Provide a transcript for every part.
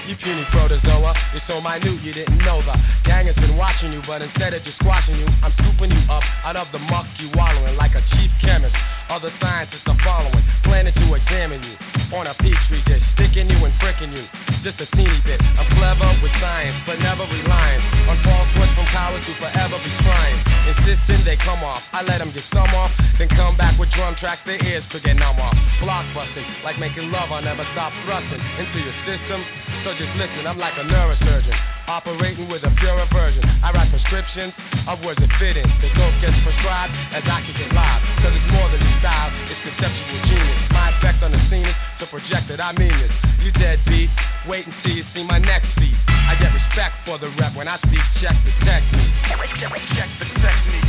You puny protozoa, you're so minute you didn't know the gang has been watching you, but instead of just squashing you, I'm scooping you up out of the muck you wallowing like a chief chemist. Other scientists are following, planning to examine you on a petri dish, sticking you and fricking you just a teeny bit. I'm clever with science, but never relying on false words from cowards who forever be trying, insisting they come off. I let them get some off, then come back with drum tracks their ears could get numb off. Blockbusting, like making love, I'll never stop thrusting into your system. So just listen, I'm like a neurosurgeon, operating with a pure aversion. I write prescriptions of words that fit in. The dope gets prescribed as I kick it live, cause it's more than a style, it's conceptual genius. My effect on the scene is to project that I mean this. You deadbeat, wait until you see my next feat. I get respect for the rep when I speak, check the technique. Check the technique. Check the technique.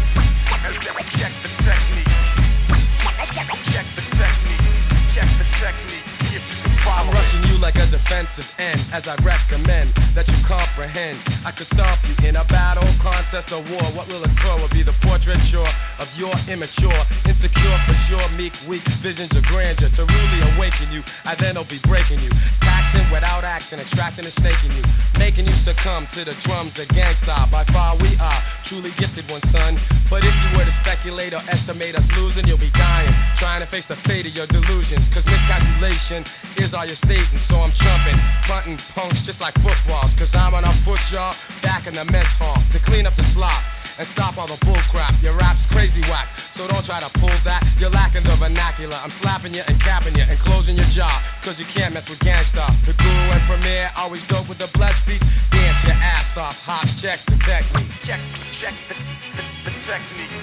Check the technique. Check the technique. See if you can follow. I'm rushing you like a defensive end, as I recommend that you comprehend. I could stomp you in a battle, contest, or war. What will occur will be the portraiture of your immature, insecure for sure, meek, weak visions of grandeur. To really awaken you, I then'll be breaking you, taxing without action, attracting and snaking you, making you succumb to the drums of gangsta. By far we are truly gifted one, son. But if you were to speculate or estimate us losing, you'll be dying, trying to face the fate of your delusions. Cause miscalculation is all you're stating. So I'm trumping, bunting punks just like footballs. Cause I'm gonna put y'all back in the mess hall to clean up the slop and stop all the bullcrap. Your rap's crazy whack, so don't try to pull that. You're lacking the vernacular. I'm slapping you and capping you and closing your jaw, cause you can't mess with gangsta. The guru and premier, always dope with the blessed beats. Dance your ass off, hops, check the technique. Check the technique. Check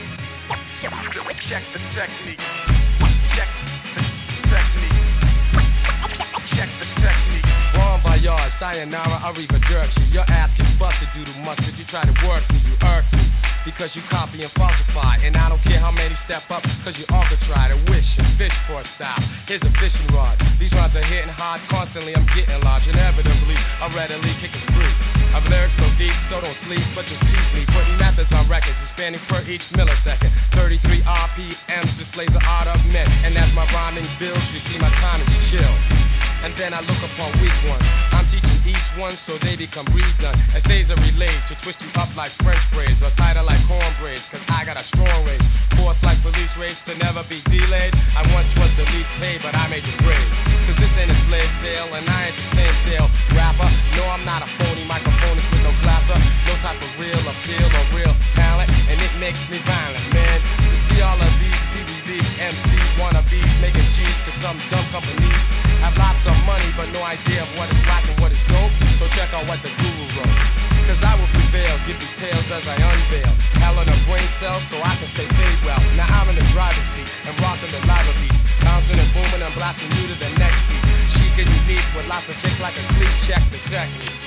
the technique. Check the technique. Check the technique. Bon voyage, sayonara, arrivederci. Your ass gets busted due to mustard. You try to work me, you irk me, because you copy and falsify. And I don't care how many step up, cause you all could try to wish and fish for a style. Here's a fishing rod. These rods are hitting hard constantly. I'm getting large. Inevitably, I'll readily kick a spree. I've lyrics so deep, so don't sleep, but just keep me putting methods on records, expanding per each millisecond. 33 RPMs displays the art of men, and as my rhyming builds, you see my time is chill. And then I look upon weak ones. I'm teaching each one so they become redone. Essays are relayed to twist you up like French braids or tighter like corn braids. Cause I got a strong range, force like police rage to never be delayed. I once was the least paid, but I made the grade. Cause this ain't a slave sale, and I ain't the same stale rapper. No, I'm not a phony microphonist with no classer. No type of real appeal or real talent, and it makes me violent, man. To see all of these PBB MC wannabes making G's, cause some dumb companies have lots of money but no idea of what is rock and what is dope. So check out what the guru wrote, cause I will prevail, give details as I unveil. Hell in a brain cell so I can stay paid well. Now I'm in the driver's seat and rocking the live beats, bouncing and booming and blasting you to the next seat. Chic and unique with lots of kick like a cleat. Check the technique.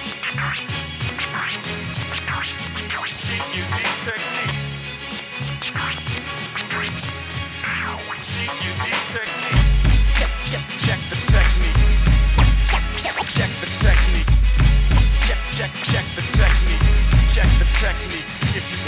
Chic, unique technique. Chic, unique technique. Check the technique. Check the technique. Check the technique. Check the technique. See if you